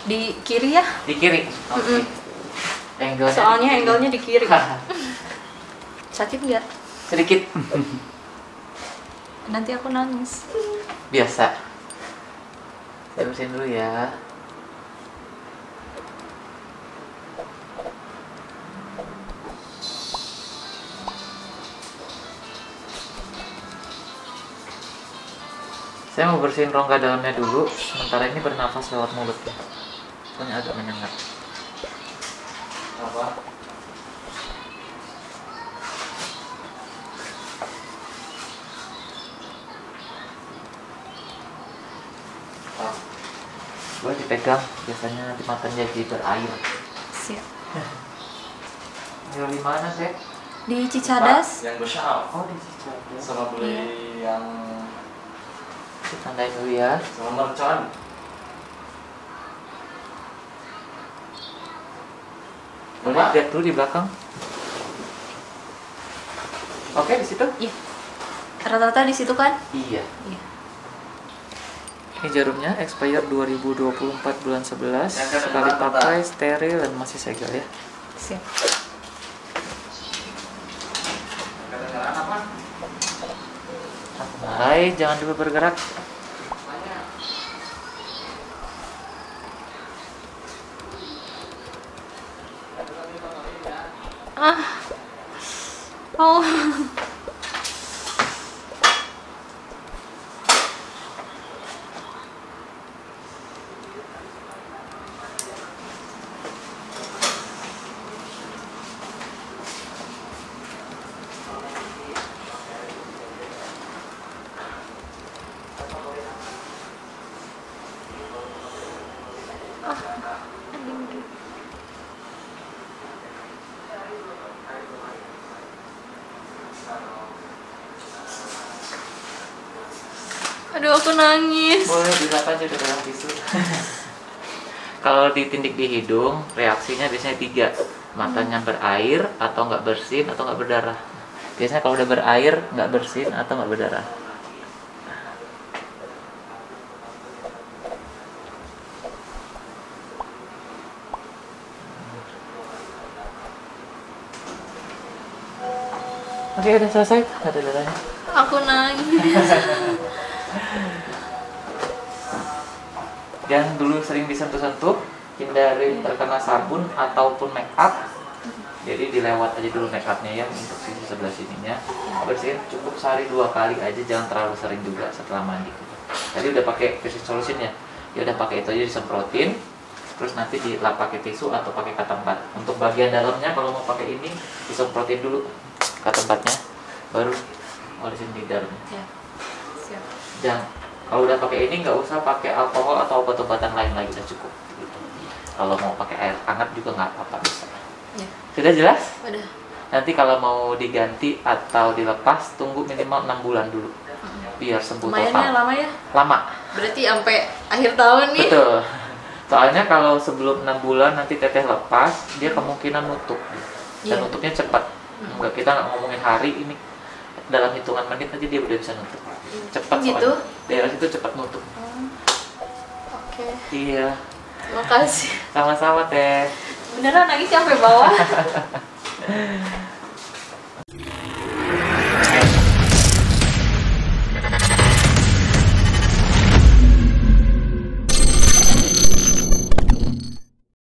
Di kiri ya? Di kiri. Oke. Soalnya angle-nya di kiri. Sakit nggak? Sedikit. Nanti aku nangis. Biasa. Saya bersihin dulu ya. Saya mau bersihin rongga dalamnya dulu, sementara ini bernafas lewat mulut ya. Soalnya agak menyengat. Apa? Gue dipegang, biasanya nanti matanya jadi berair. Siap. Jual di mana sih? Di Cicadas. Yang besar. Oh di Cicadas. Sama beli yang Tandain dulu ya. sama mercon. Boleh lihat dulu di belakang. Oke di situ? Iya. Rata-rata di situ kan? Iya. Iya. Ini jarumnya expire 2024 bulan 11. Sekali pakai, steril dan masih segel ya. Siap. Kadang-kadang apa? Hai, jangan dulu bergerak. Ah. Oh. Aduh, aku nangis. Boleh dilap aja udah dalam tisu. Kalau ditindik di hidung, reaksinya biasanya 3. Matanya berair, atau nggak bersin, atau nggak berdarah. Biasanya kalau udah berair, nggak bersin, atau nggak berdarah. Oke, udah selesai. Nggak ada darahnya. Aku nangis. Jangan dulu sering disentuh-sentuh, hindari terkena sabun ataupun make up. Jadi dilewat aja dulu make upnya ya untuk sisi sebelah sininya. Bersihin cukup sehari 2 kali aja, jangan terlalu sering juga setelah mandi. Tadi udah pakai Visit Solution ya, ya udah pakai itu aja disemprotin. Terus nanti dilap pakai tisu atau pakai cotton bud. Untuk bagian dalamnya kalau mau pakai ini disemprotin dulu cotton budnya, baru olesin di dalamnya. Ya. Siap. Dan kalau udah pakai ini nggak usah pakai alkohol atau obat-obatan lain lagi, udah cukup gitu. Kalau mau pakai air hangat juga nggak apa-apa, bisa. Ya. Sudah jelas? Udah. Nanti kalau mau diganti atau dilepas, tunggu minimal 6 bulan dulu biar sembuh Lumayan total. ya, lama ya? Lama. Berarti sampai akhir tahun nih. Betul. Soalnya kalau sebelum 6 bulan nanti teteh lepas, dia kemungkinan nutup. Dan Iya. nutupnya cepat. Enggak, kita nggak ngomongin hari ini, dalam hitungan menit aja dia udah bisa nutup. Cepat Gitu? soalnya. Daerah situ cepat nutup. Oke. Iya. Terima kasih. Sama-sama teh. Beneran nangis sampai bawah.